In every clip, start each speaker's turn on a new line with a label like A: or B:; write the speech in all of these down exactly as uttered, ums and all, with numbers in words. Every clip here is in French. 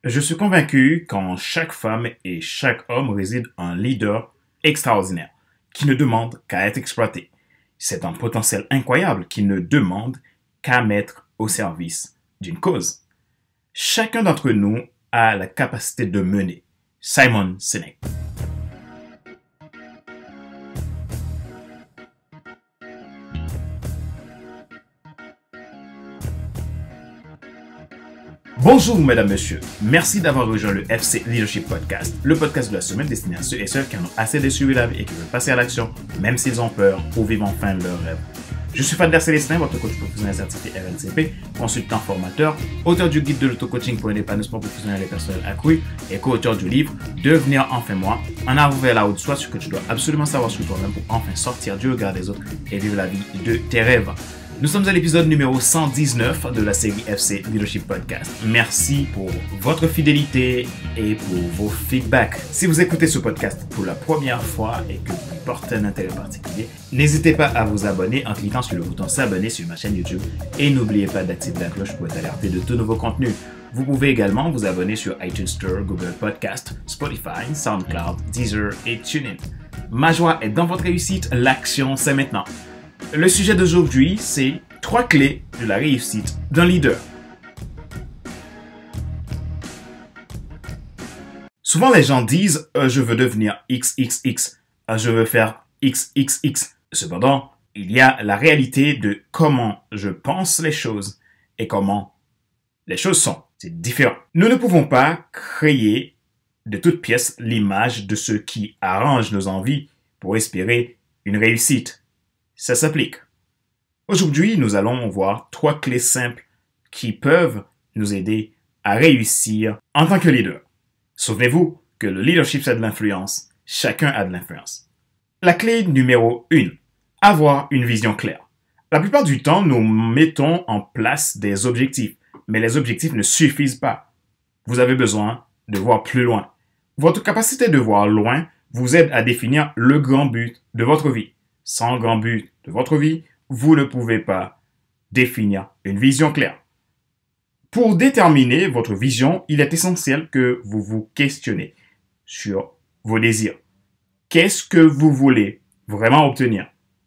A: Je suis convaincu qu'en chaque femme et chaque homme réside un leader extraordinaire qui ne demande qu'à être exploité. C'est un potentiel incroyable qui ne demande qu'à mettre au service d'une cause. Chacun d'entre nous a la capacité de mener. Simon Sinek. Bonjour mesdames, messieurs. Merci d'avoir rejoint le F C Leadership Podcast, le podcast de la semaine destiné à ceux et celles qui en ont assez de suivre la vie et qui veulent passer à l'action, même s'ils ont peur, pour vivre enfin leur rêve. Je suis Fadler Célestin, votre coach professionnel certifié R N C P, consultant formateur, auteur du guide de l'auto-coaching pour un épanouissement professionnel et personnel accru et co-auteur du livre Devenir enfin moi, en avant vers la haute soit ce que tu dois absolument savoir sur toi-même pour enfin sortir du regard des autres et vivre la vie de tes rêves. Nous sommes à l'épisode numéro cent dix-neuf de la série F C Leadership Podcast. Merci pour votre fidélité et pour vos feedbacks. Si vous écoutez ce podcast pour la première fois et que vous portez un intérêt particulier, n'hésitez pas à vous abonner en cliquant sur le bouton s'abonner sur ma chaîne YouTube et n'oubliez pas d'activer la cloche pour être alerté de tout nouveau contenu. Vous pouvez également vous abonner sur iTunes Store, Google Podcast, Spotify, SoundCloud, Deezer et TuneIn. Ma joie est dans votre réussite, l'action c'est maintenant. Le sujet d'aujourd'hui, c'est trois clés de la réussite d'un leader. Souvent, les gens disent euh, « je veux devenir X X X euh, »,« je veux faire X X X ». Cependant, il y a la réalité de comment je pense les choses et comment les choses sont. C'est différent. Nous ne pouvons pas créer de toutes pièces l'image de ce qui arrange nos envies pour espérer une réussite. Ça s'applique. Aujourd'hui, nous allons voir trois clés simples qui peuvent nous aider à réussir en tant que leader. Souvenez-vous que le leadership, c'est de l'influence. Chacun a de l'influence. La clé numéro un, avoir une vision claire. La plupart du temps, nous mettons en place des objectifs, mais les objectifs ne suffisent pas. Vous avez besoin de voir plus loin. Votre capacité de voir loin vous aide à définir le grand but de votre vie. Sans grand but de votre vie, vous ne pouvez pas définir une vision claire. Pour déterminer votre vision, il est essentiel que vous vous questionnez sur vos désirs. Qu'est-ce que vous voulez vraiment obtenir?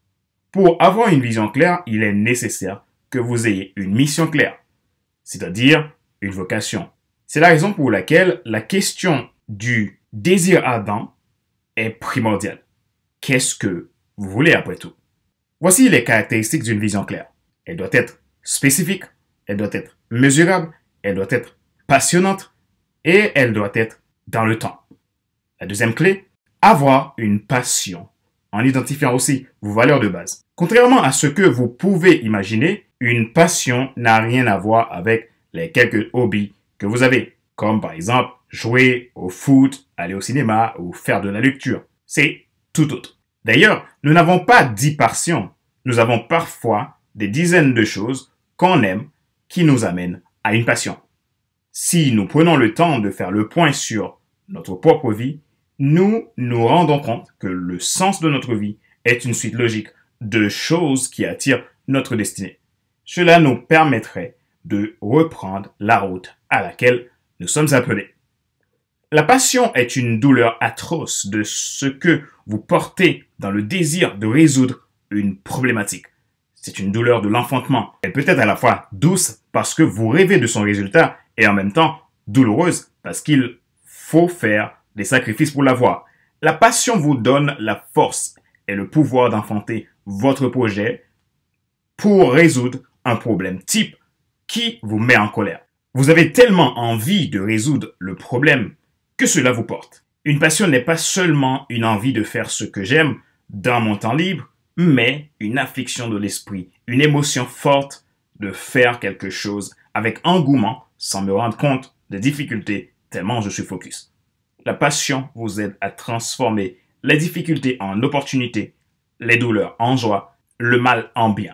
A: Pour avoir une vision claire, il est nécessaire que vous ayez une mission claire, c'est-à-dire une vocation. C'est la raison pour laquelle la question du désir ardent est primordiale. Qu'est-ce que vous voulez après tout? Voici les caractéristiques d'une vision claire. Elle doit être spécifique, elle doit être mesurable, elle doit être passionnante et elle doit être dans le temps. La deuxième clé, avoir une passion en identifiant aussi vos valeurs de base. Contrairement à ce que vous pouvez imaginer, une passion n'a rien à voir avec les quelques hobbies que vous avez, comme par exemple jouer au foot, aller au cinéma ou faire de la lecture. C'est tout autre. D'ailleurs, nous n'avons pas dix passions. Nous avons parfois des dizaines de choses qu'on aime qui nous amènent à une passion. Si nous prenons le temps de faire le point sur notre propre vie, nous nous rendons compte que le sens de notre vie est une suite logique de choses qui attirent notre destinée. Cela nous permettrait de reprendre la route à laquelle nous sommes appelés. La passion est une douleur atroce de ce que vous portez dans le désir de résoudre une problématique. C'est une douleur de l'enfantement. Elle peut être à la fois douce parce que vous rêvez de son résultat et en même temps douloureuse parce qu'il faut faire des sacrifices pour l'avoir. La passion vous donne la force et le pouvoir d'enfanter votre projet pour résoudre un problème type qui vous met en colère. Vous avez tellement envie de résoudre le problème que cela vous porte. Une passion n'est pas seulement une envie de faire ce que j'aime dans mon temps libre, mais une affliction de l'esprit, une émotion forte de faire quelque chose avec engouement sans me rendre compte des difficultés tellement je suis focus. La passion vous aide à transformer les difficultés en opportunités, les douleurs en joie, le mal en bien.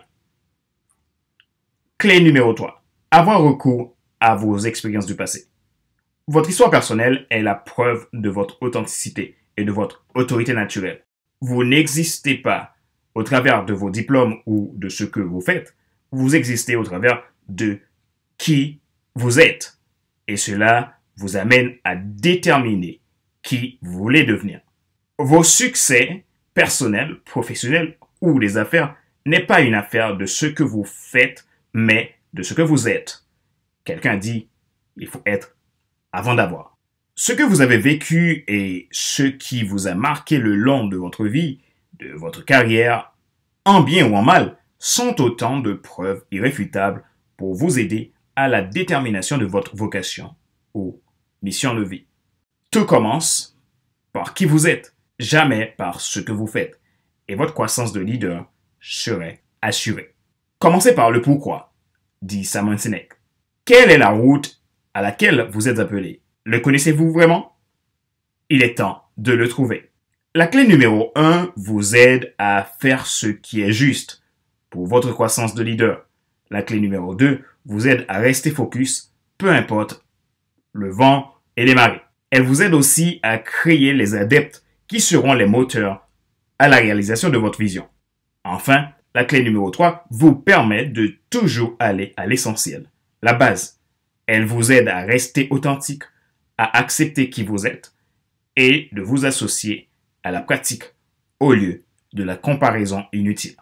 A: Clé numéro trois. Avoir recours à vos expériences du passé. Votre histoire personnelle est la preuve de votre authenticité et de votre autorité naturelle. Vous n'existez pas au travers de vos diplômes ou de ce que vous faites. Vous existez au travers de qui vous êtes. Et cela vous amène à déterminer qui vous voulez devenir. Vos succès personnels, professionnels ou les affaires n'est pas une affaire de ce que vous faites, mais de ce que vous êtes. Quelqu'un dit, il faut être avant d'avoir. Ce que vous avez vécu et ce qui vous a marqué le long de votre vie, de votre carrière, en bien ou en mal, sont autant de preuves irréfutables pour vous aider à la détermination de votre vocation ou mission de vie. Tout commence par qui vous êtes, jamais par ce que vous faites, et votre croissance de leader serait assurée. Commencez par le pourquoi, dit Simon Sinek. Quelle est la route à laquelle vous êtes appelé? Le connaissez-vous vraiment? Il est temps de le trouver. La clé numéro un vous aide à faire ce qui est juste pour votre croissance de leader. La clé numéro deux vous aide à rester focus, peu importe le vent et les marées. Elle vous aide aussi à créer les adeptes qui seront les moteurs à la réalisation de votre vision. Enfin, la clé numéro trois vous permet de toujours aller à l'essentiel, la base. Elle vous aide à rester authentique, à accepter qui vous êtes et de vous associer à la pratique au lieu de la comparaison inutile.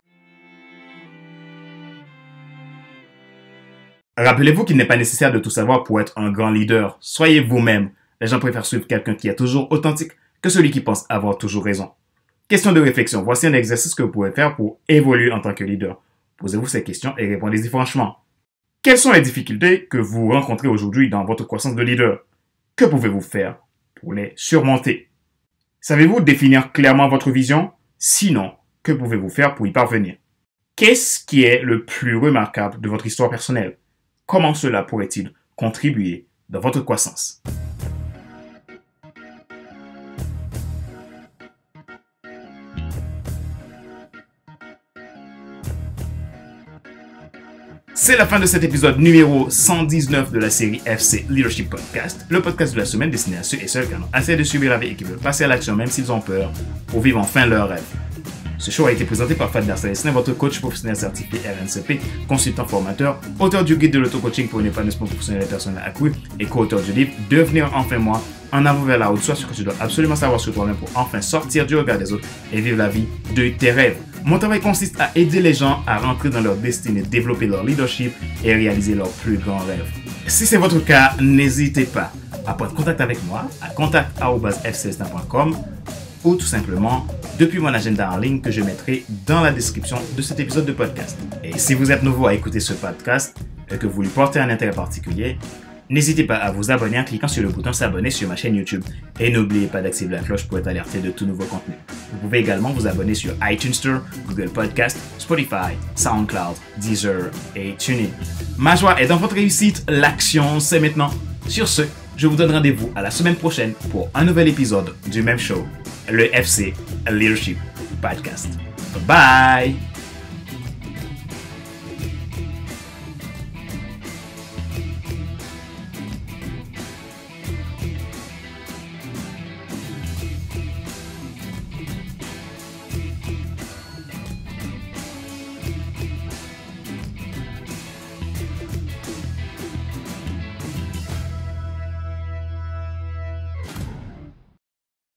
A: Rappelez-vous qu'il n'est pas nécessaire de tout savoir pour être un grand leader. Soyez vous-même. Les gens préfèrent suivre quelqu'un qui est toujours authentique que celui qui pense avoir toujours raison. Question de réflexion. Voici un exercice que vous pouvez faire pour évoluer en tant que leader. Posez-vous ces questions et répondez-y franchement. Quelles sont les difficultés que vous rencontrez aujourd'hui dans votre croissance de leader? Que pouvez-vous faire pour les surmonter? Savez-vous définir clairement votre vision? Sinon, que pouvez-vous faire pour y parvenir? Qu'est-ce qui est le plus remarquable de votre histoire personnelle? Comment cela pourrait-il contribuer dans votre croissance? C'est la fin de cet épisode numéro cent dix-neuf de la série F C Leadership Podcast, le podcast de la semaine destiné à ceux et celles qui ont assez de subir la vie et qui veulent passer à l'action même s'ils ont peur pour vivre enfin leur rêve. Ce show a été présenté par Fadler Salestin, votre coach professionnel certifié R N C P, consultant formateur, auteur du guide de l'auto-coaching pour une épanouissement professionnel et personnel accru et co-auteur du livre Devenir enfin moi, en avant vers la haute, soit ce que tu dois absolument savoir sur toi-même pour enfin sortir du regard des autres et vivre la vie de tes rêves. Mon travail consiste à aider les gens à rentrer dans leur destinée, développer leur leadership et réaliser leurs plus grands rêves. Si c'est votre cas, n'hésitez pas à prendre contact avec moi à contact arobase f c celestin point com ou tout simplement depuis mon agenda en ligne que je mettrai dans la description de cet épisode de podcast. Et si vous êtes nouveau à écouter ce podcast et que vous lui portez un intérêt particulier, n'hésitez pas à vous abonner en cliquant sur le bouton s'abonner sur ma chaîne YouTube. Et n'oubliez pas d'activer la cloche pour être alerté de tout nouveau contenu. Vous pouvez également vous abonner sur iTunes Store, Google Podcast, Spotify, SoundCloud, Deezer et TuneIn. Ma joie est dans votre réussite, l'action c'est maintenant. Sur ce, je vous donne rendez-vous à la semaine prochaine pour un nouvel épisode du même show, le F C Leadership Podcast. Bye bye!